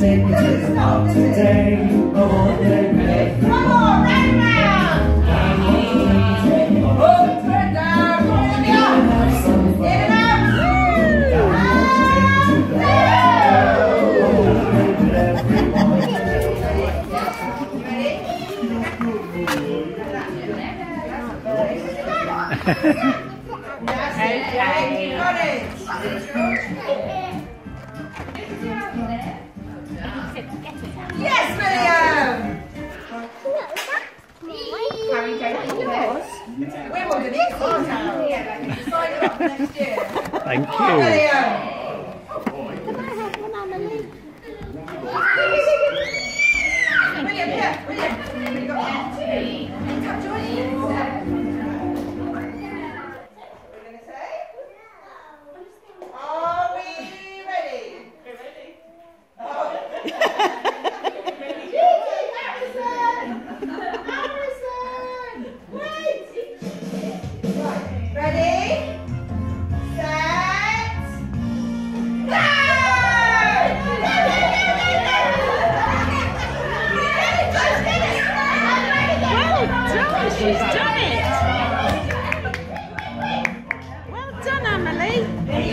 take me to the park today. I want to play. Come on, right round. I want to take me to the park today. Down, come on, let me up. Have some fun. Get it up. Yes, William! We're more than equal now. Sign up next year. Thank Come on, you. William! Can I have one, Amelie? William, yeah, William. You got one. Come join you. Are we ready? We're ready. Oh. Harrison! Wait! Right, ready? Set! Go! Well done, she's done it! Well done, Amelie!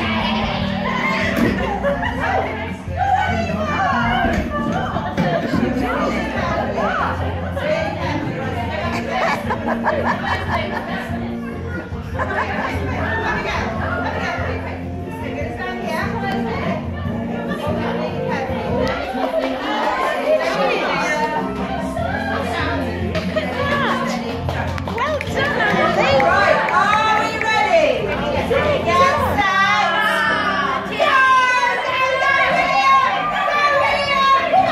Well done, Amelie! Right, are we ready? Yes, set! Go! Go, William! Go, William! Go,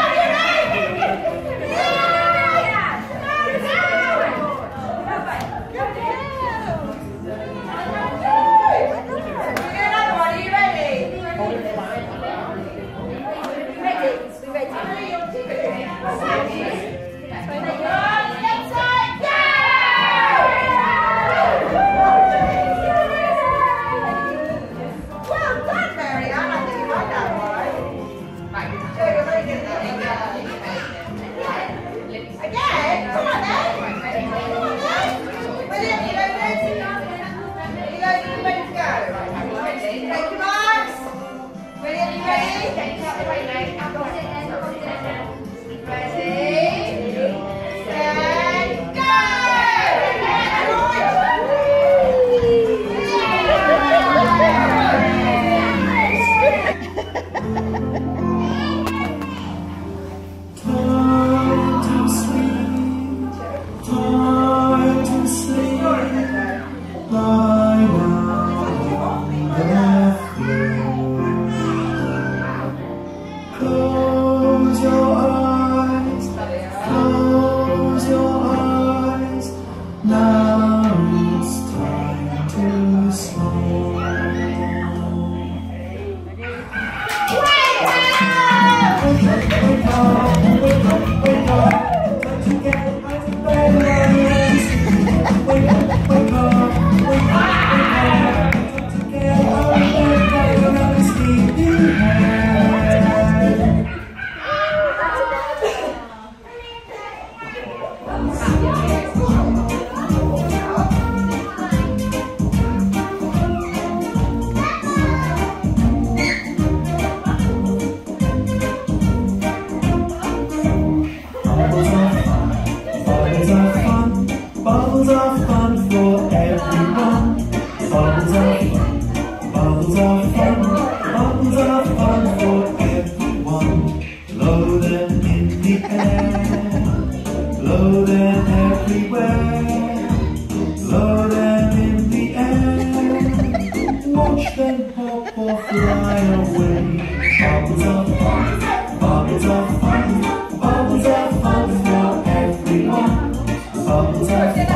another one, are you ready? Well done, Mary. I don't think you like that one. Right, Joe, you're very good at that. Again? Come on then. Come on then. William, you loaded? You loaded and ready to go? Take your marks. William, you ready? Ready? Set, go! Time to sleep. Lie down on the floor. Close your eyes. Close your eyes. Now it's time to sleep. Wake up, time to get out of bed. Wake up, time to get out of bed. Another sleepyhead. Bubbles are fun for everyone. Bubbles are fun, bubbles are fun, bubbles are fun for everyone. Blow them in the air, blow them everywhere. Blow them in the air, watch them pop or fly away. Bubbles are fun, bubbles are fun, bubbles are fun for everyone. Bubbles are fun.